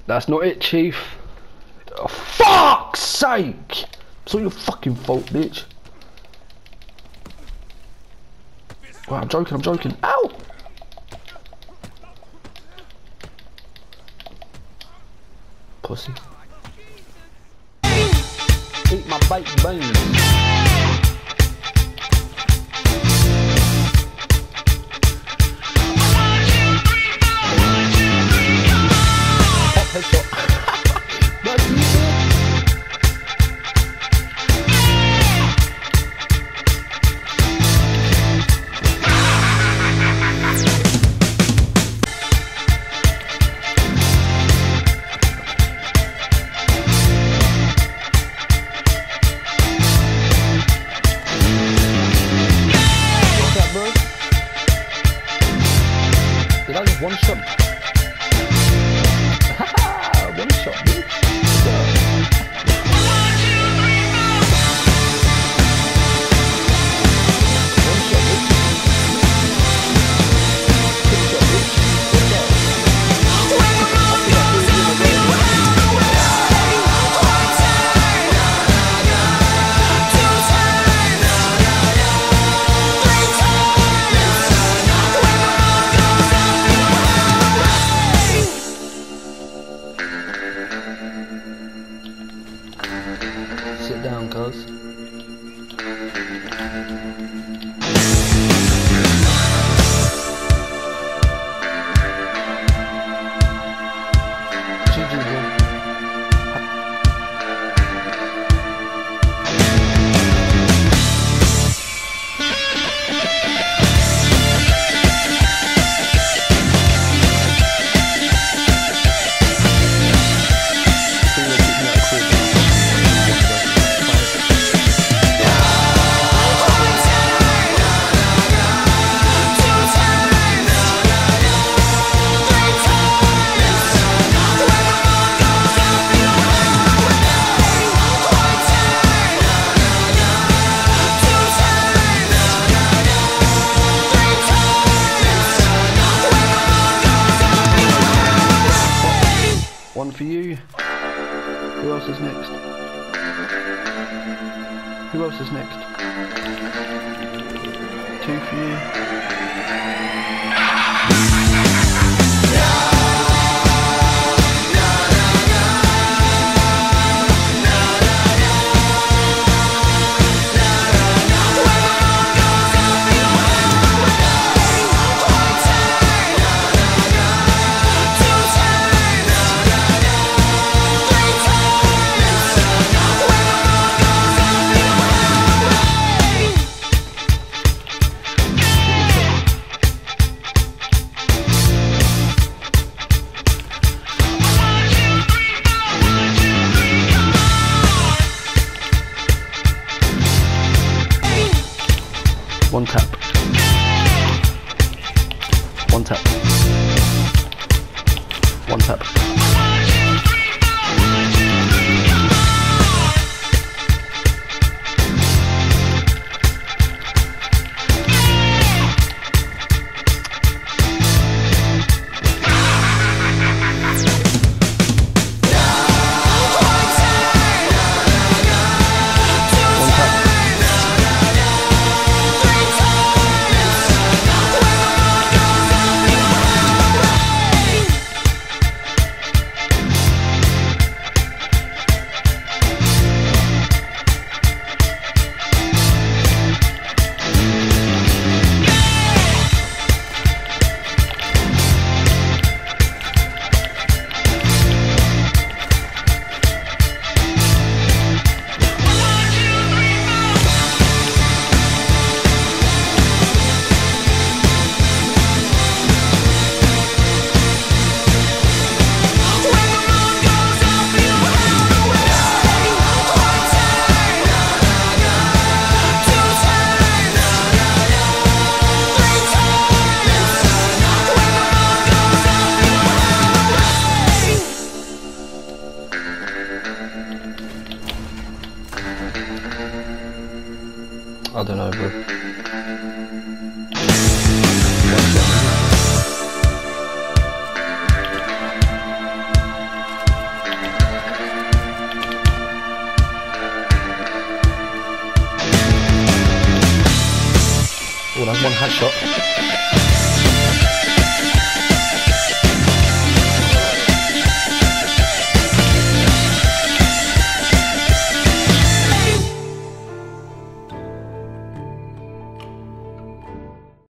That's not it, Chief. Oh, fuck's sake! It's all your fucking fault, bitch. Well, I'm joking. Ow! Pussy. Eat my baked beans. Pop headshot. That's you, did I just one shot? One shot, bitch. Sit down, cuz. One for you. Who else is next? Who else is next? Two for you. One tap. One tap. One tap. I don't know, bro. one, one headshot.